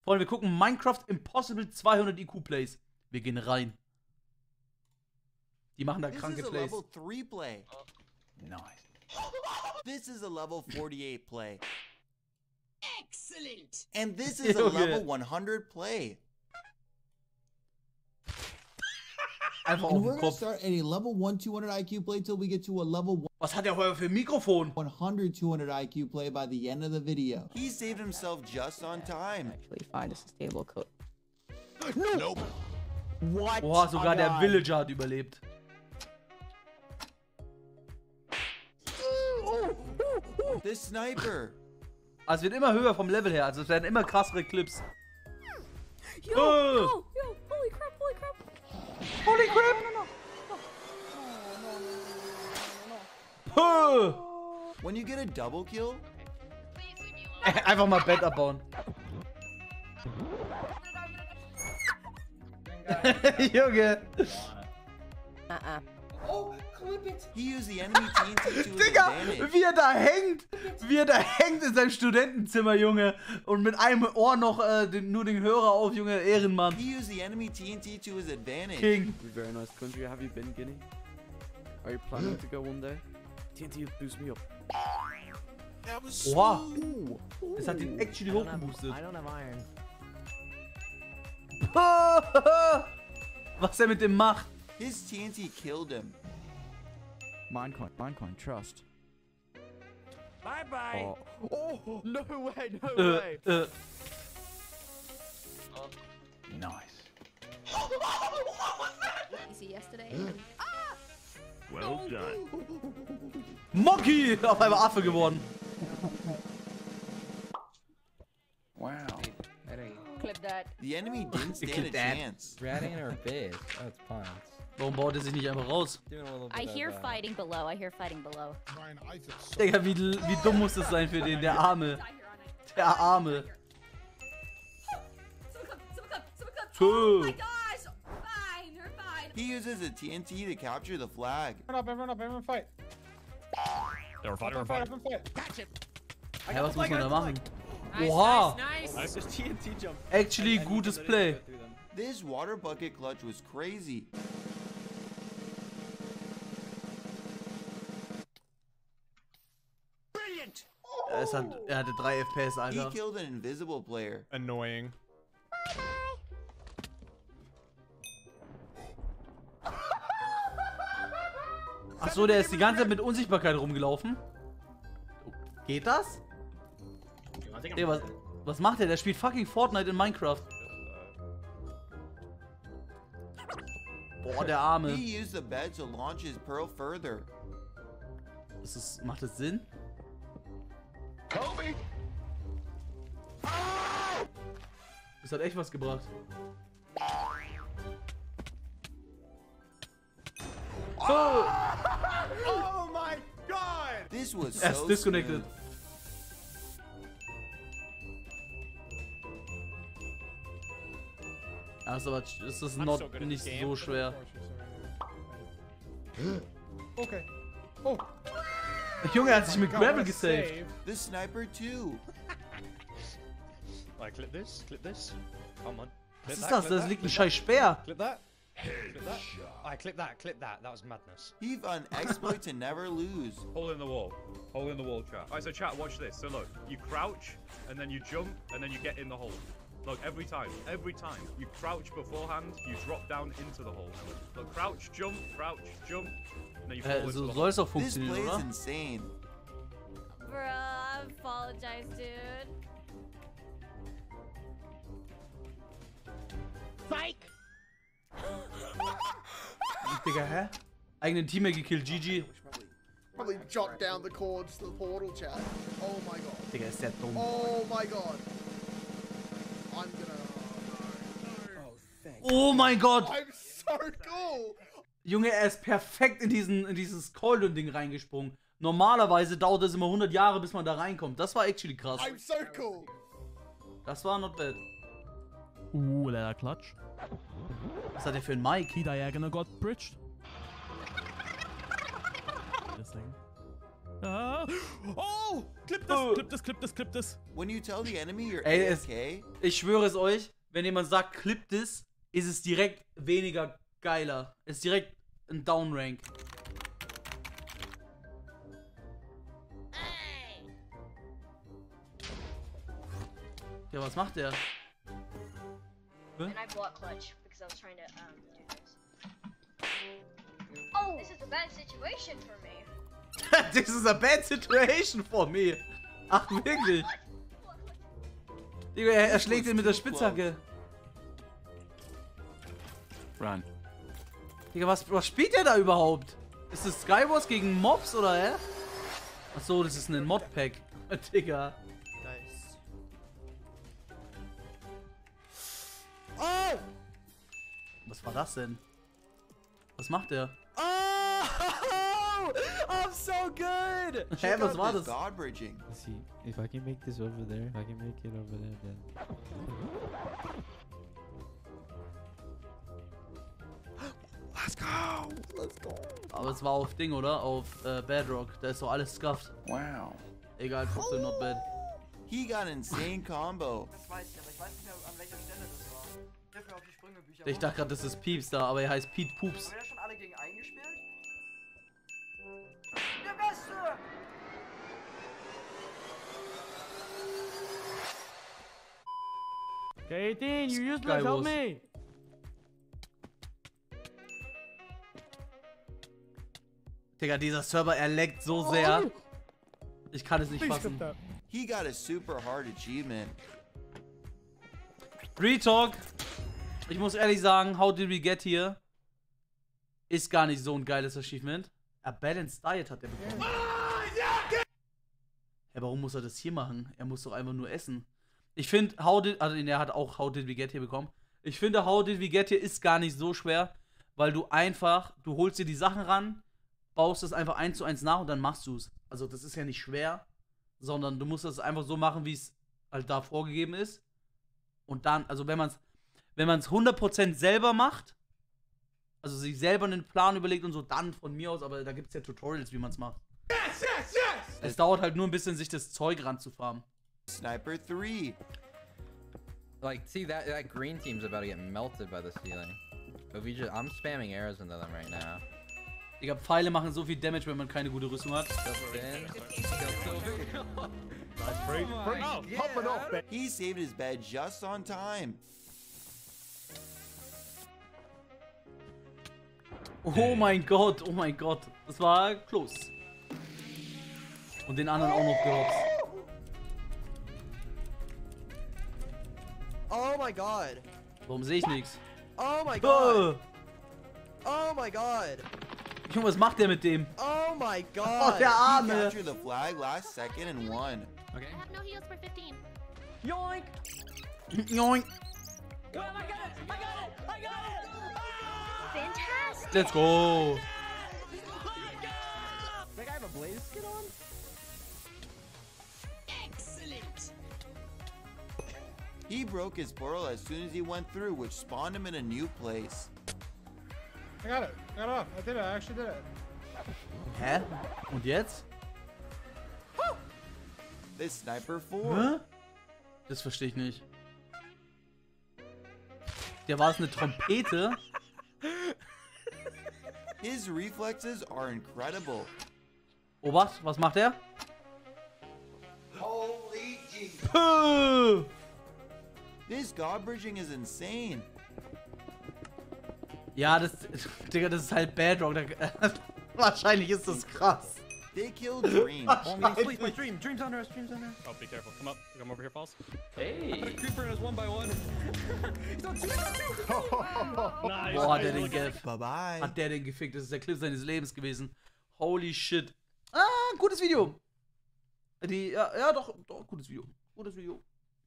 Freunde, wir gucken Minecraft Impossible 200 IQ Plays. Wir gehen rein. Die machen da kranke Plays. Level 3 play. Nice. This is a level 48 play. Excellent. And this is a level 100 play. Einfach auf And den we're gonna Kopf. start at a level 1 200 IQ play till we get to a level Was hat der heute für ein Mikrofon? 100 200 IQ play by the end of the video. He saved himself just on time. Actually find a sustainable code. Nope. What? Boah, sogar der God. Villager hat überlebt. The sniper. Also es wird immer höher vom Level her. Also es werden immer krassere Clips. Yo, Oh. yo, yo, holy crap, holy crap. Holy crap! Puh. When you get a double kill, Einfach mal Bett abbauen. Junge. he used the enemy TNT to his Digga, advantage. wie er da hängt. Wie er da hängt in seinem Studentenzimmer, Junge. Und mit einem Ohr noch nur den Hörer auf, Junge. Ehrenmann. He used the enemy TNT to his advantage. King. Very nice country. Have you been, Guinea? Are you planning to go one day? TNT boost me up. Oha. Das hat ihn actually hochgeboostet. I don't have iron. Was er mit dem macht. His TNT killed him. Minecoin, trust. Bye bye. Oh, oh no way, no way. Nice. You see yesterday? Well done. Monkey! Auf einmal Affe geworden. Wow. Clip that. The enemy didn't stand a Killed that. chance. Ratting in our base. Oh, it's puns. Warum baut er sich nicht einfach raus? Doing a little bit I hear of, fighting below. I hear fighting below. Digga, wie dumm muss das sein für den, der Arme. Der Arme. Oh my gosh! Fine, you're fine. He uses a TNT to capture the flag. Everyone fight. They're fighting, fight. Ja, was muss man da machen? Nice, Oha! nice, nice. Just TNT jump. Actually, gutes Play. This water bucket clutch was crazy. Brilliant. Er hatte 3 FPS, He Alter. killed an invisible player. Annoying. Achso, der ist die ganze Zeit mit Unsichtbarkeit rumgelaufen. Geht das? Ey, was macht der? Der spielt fucking Fortnite in Minecraft. Boah, der Arme. He used the bed to launch his pearl further. Macht das Sinn? Kobe. Das hat echt was gebracht. Oh! Oh my god! This was Er ist so disconnected. smooth. Ja, ist das nicht so schwer. Okay. Oh. Junge, er hat sich mit Gravel gesaved. The sniper too. I clip this, clip this. Come on. Was ist das? Da liegt ein scheiß Speer. Clip that. Clip that. I clip that, clip that. That was madness. He found exploit to never lose. Hole in the wall. Hole in the wall, chat. Alright, so chat, watch this. So look, you crouch, and then you jump, and then you get in the hole. Look, every time. You crouch beforehand, you drop down into the hole. Look, crouch, jump, and then you fall into So the soll es doch This funktionieren, play is oder? insane. Bruh, I apologize, dude. Psych. Digga, hä? Eigenen Teammate gekillt, GG. Probably jot down the chords to the portal chat. Oh my god. Digga, ist der dumm. Oh my god. I'm gonna. Oh mein Gott! I'm so cool. Junge, er ist perfekt in dieses Cauldron-Ding reingesprungen. Normalerweise dauert es immer 100 Jahre, bis man da reinkommt. Das war actually krass. I'm so cool. Das war not bad. Leather Clutch. Was hat der für ein Mic? Key Diagonal got bridged. This thing. Oh! Clip this, clip this, clip this, clip this. When you tell the enemy you're Ey, AFK, ich schwöre es euch, wenn jemand sagt, clip this, ist es direkt weniger geiler. Ist direkt ein Downrank. Ja, was macht der? And I bought clutch because I was trying to do this. Oh, this is a bad situation for me. This is a bad situation for me. Ach, wirklich? Digga, er schlägt ihn mit der Spitzhacke. Run. Digga, was spielt der da überhaupt? Ist das Skywars gegen Mobs oder hä? Achso, das ist ein Modpack. Digga. Nice. Oh! Was war das denn? Was macht der? Oh! I'm so good! Hä, was war das? God bridging. Let's see if I can make this over there. If I can make it over there, then. Let's go! Let's go! Aber es war auf Ding, oder? Auf Bedrock. Da ist doch alles scuffed. Wow. Egal, trotzdem not bad. He got an insane combo. Ich dachte gerade, das ist Pieps da, aber er heißt Pete Poops. Haben wir da schon alle gegen eingespielt? Der Beste! Okay, Dean, you useless, Skywars. help me. Digga, dieser Server, er leckt so sehr. Ich kann es nicht fassen. He got a super hard achievement. Retalk. Ich muss ehrlich sagen, How Did We Get Here ist gar nicht so ein geiles Achievement. A Balanced Diet hat er bekommen. Ja, warum muss er das hier machen? Er muss doch einfach nur essen. Ich finde, er hat auch How Did We Get Here bekommen. Ich finde, How Did We Get Here ist gar nicht so schwer, weil du holst dir die Sachen ran, baust es einfach 1:1 nach und dann machst du es. Also das ist ja nicht schwer, sondern du musst das einfach so machen, wie es halt da vorgegeben ist. Und dann, also wenn man es 100% selber macht, also sich selber einen Plan überlegt und so, dann von mir aus, aber da gibt es ja Tutorials, wie man es macht. Yes, yes, yes! Es dauert halt nur ein bisschen, sich das Zeug ranzufarmen. Sniper 3. Like, see, that green team's about to get melted by the ceiling. But I'm spamming arrows into them right now. Digga, Pfeile machen so viel Damage, wenn man keine gute Rüstung hat. He saved his bed just on time. Oh mein Gott, oh mein Gott. Das war close. Und den anderen auch noch gehopst. Oh my god! Warum sehe ich nichts? Oh my god! Oh my god! Junge, was macht der mit dem? Oh my god! Oh, der He Arme! captured the flag last second and won. Okay. I have no heals for 15. Yoink! Yoink! Well, I got it! I got it! I got it! Fantastic! Let's go! That guy have a blaze skin on? Excellent! He broke his portal as soon as he went through, which spawned him in a new place. I got it. I got it off. I did it. I actually did it. Hä? Und jetzt? This Sniper 4. Hä? Das verstehe ich nicht. Der war es eine Trompete? His reflexes are incredible. Obacht, was macht er? Holy Jesus. Puh! This god bridging is insane. Ja, Digga, das ist halt Bedrock. Wahrscheinlich ist das krass. They killed Dream. Please, my dream. Dream's on us. Dream's on us. Oh, be careful. Come up. Come over here, Falls. Hey. I put a creeper in us 1 by 1. He's on 2. Nice. Boah, hat der den gefickt. Bye-bye. Hat der den gefickt. Das ist der Clip seines Lebens gewesen. Holy shit. Ah, gutes Video. Ja, doch, gutes Video. Gutes Video.